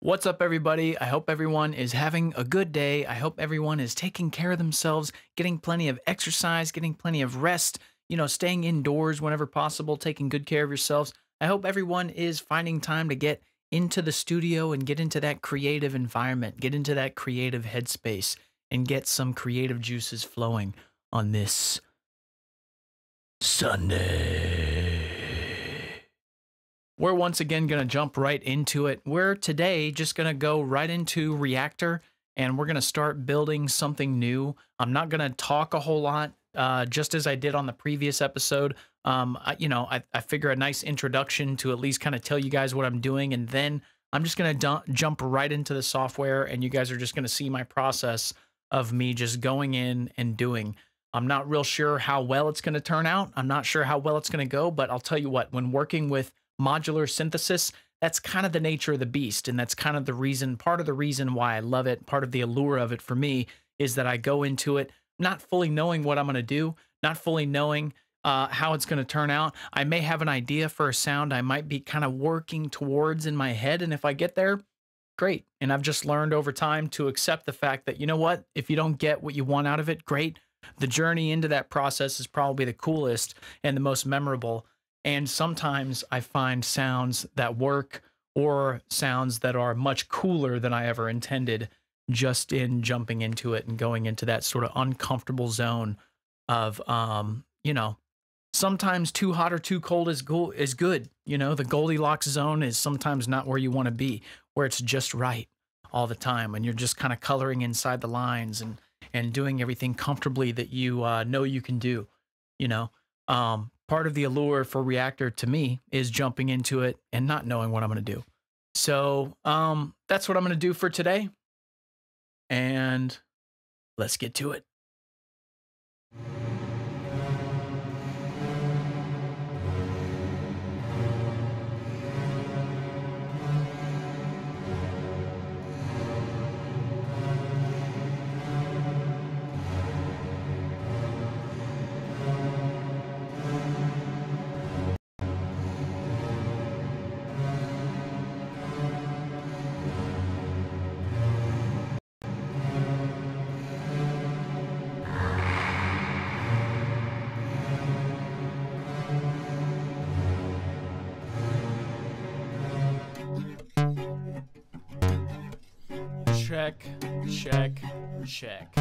What's up, everybody? I hope everyone is having a good day. I hope everyone is taking care of themselves, getting plenty of exercise, getting plenty of rest, staying indoors whenever possible, taking good care of yourselves. I hope everyone is finding time to get into the studio and get into that creative environment, get into that creative headspace, and get some creative juices flowing on this Sunday. We're once again going to jump right into it. We're today just going to go right into Reactor and we're going to start building something new. I'm not going to talk a whole lot, just as I did on the previous episode. I figure a nice introduction to at least kind of tell you guys what I'm doing. And then I'm just going to jump right into the software and you guys are just going to see my process of me just going in and doing. I'm not real sure how well it's going to turn out. I'm not sure how well it's going to go, but I'll tell you what, when working with modular synthesis, that's kind of the nature of the beast. And that's kind of the reason, part of the reason why I love it, part of the allure of it for me is that I go into it not fully knowing what I'm going to do, not fully knowing how it's going to turn out. I may have an idea for a sound I might be kind of working towards in my head. And if I get there, great. And I've just learned over time to accept the fact that, you know what, if you don't get what you want out of it, great. The journey into that process is probably the coolest and the most memorable. And sometimes I find sounds that work or sounds that are much cooler than I ever intended just in jumping into it and going into that sort of uncomfortable zone of, sometimes too hot or too cold is good. The Goldilocks zone is sometimes not where you want to be, where it's just right all the time. And you're just kind of coloring inside the lines and doing everything comfortably that you know you can do, part of the allure for Reactor to me is jumping into it and not knowing what I'm going to do. So that's what I'm going to do for today. And let's get to it. Check, check, check.